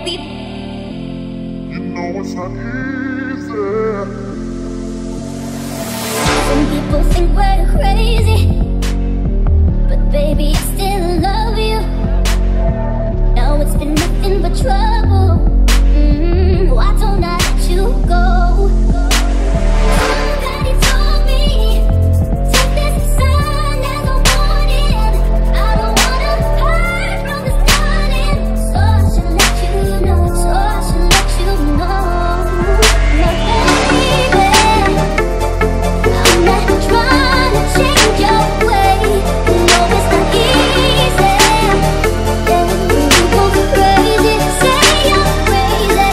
You know it's not easy. Some people think we're crazy, but baby, I still love you. Now it's been nothing but trouble. Why don't I let you go? Somebody told me, take this sign as a warning. I don't wanna hurt from the starting, so I should let you know. So I should let you know, my baby. I'm not trying to change your way. You know it's not easy. You go crazy, say you're crazy.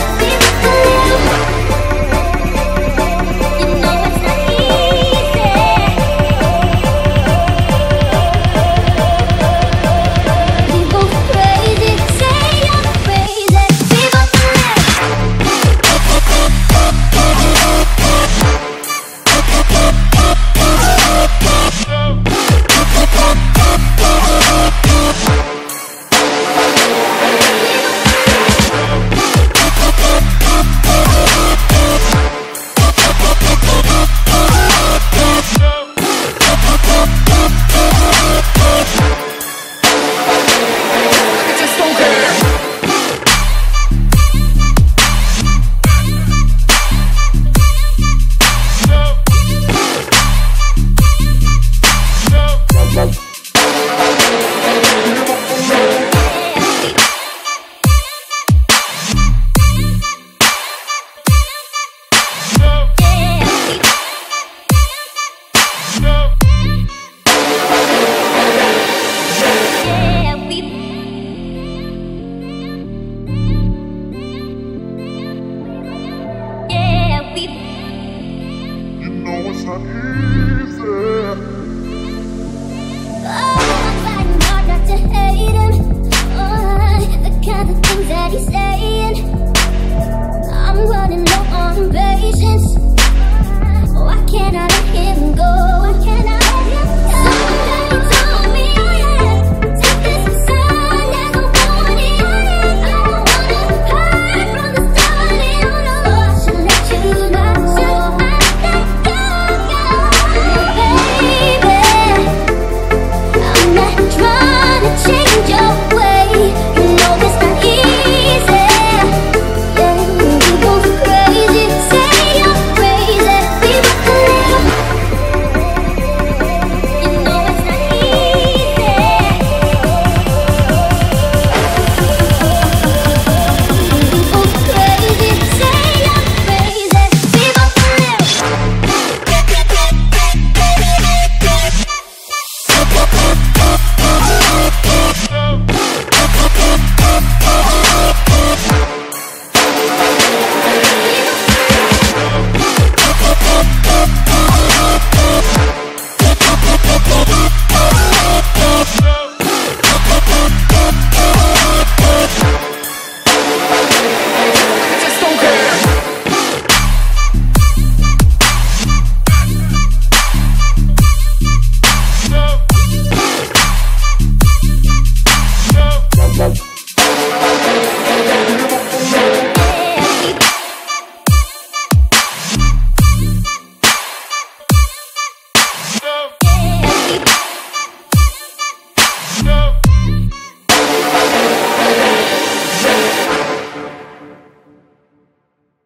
You know it's not easy. You go crazy, say you're crazy. People You know it's not easy. I'm trying hard not to hate him. The kind of things that he's saying. I'm running low on patience. Why can't I